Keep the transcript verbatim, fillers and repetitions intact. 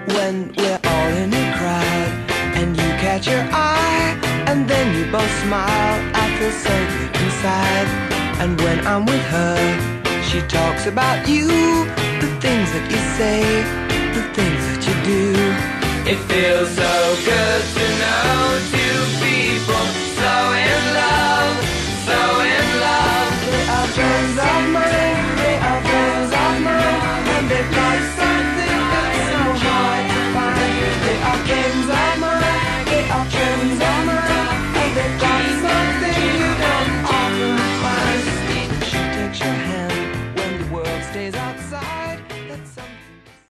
When we're all in a crowd and you catch her eye, and then you both smile, I feel so good inside. And when I'm with her, she talks about you, the things that you say, the things that you do. It feels so good to know to be